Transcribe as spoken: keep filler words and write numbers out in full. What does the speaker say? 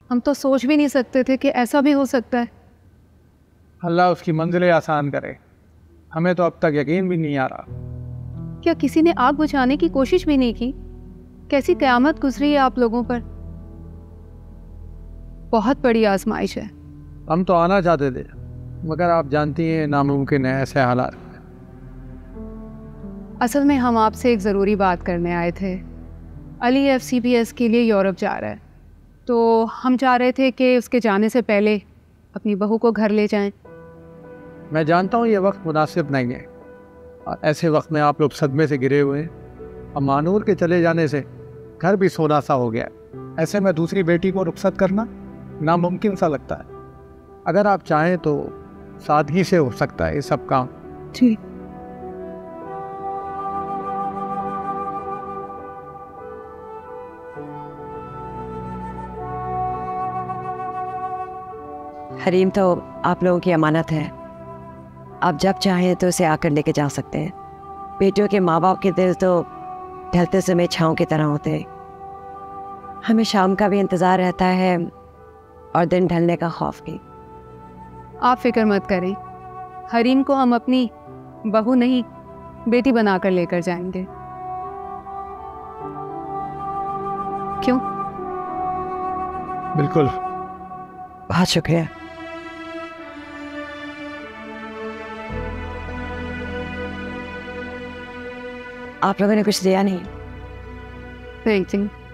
हम तो सोच भी नहीं सकते थे कि ऐसा भी हो सकता है। अल्लाह उसकी मंजिलें आसान करे। हमें तो अब तक यकीन भी नहीं आ रहा। क्या किसी ने आग बुझाने की कोशिश भी नहीं की? कैसी कयामत गुजरी है आप लोगों पर। बहुत बड़ी आजमाइश है। हम तो आना चाहते थे, मगर आप जानती हैं नामुमकिन है ऐसे हालात। असल में हम आपसे एक ज़रूरी बात करने आए थे। Ali F C P S के लिए यूरोप जा रहा है, तो हम चाह रहे थे कि उसके जाने से पहले अपनी बहू को घर ले जाएं। मैं जानता हूँ ये वक्त मुनासिब नहीं है, और ऐसे वक्त में आप लोग सदमे से गिरे हुए हैं। अब मानूर के चले जाने से घर भी सोना सा हो गया। ऐसे में दूसरी बेटी को रुखसत करना नामुमकिन सा लगता है। अगर आप चाहें तो सादगी से हो सकता है ये सब काम। जी। हरीम तो आप लोगों की अमानत है। आप जब चाहें तो उसे आकर लेके जा सकते हैं। बेटियों के माँ बाप के दिल तो ढलते समय छाँव की तरह होते हैं। हमें शाम का भी इंतज़ार रहता है और दिन ढलने का खौफ भी। आप फिक्र मत करें, हरीम को हम अपनी बहू नहीं बेटी बनाकर लेकर जाएंगे। क्यों? बिल्कुल। बहुत शुक्रिया। आप लोगों ने कुछ दिया नहीं? Thank you.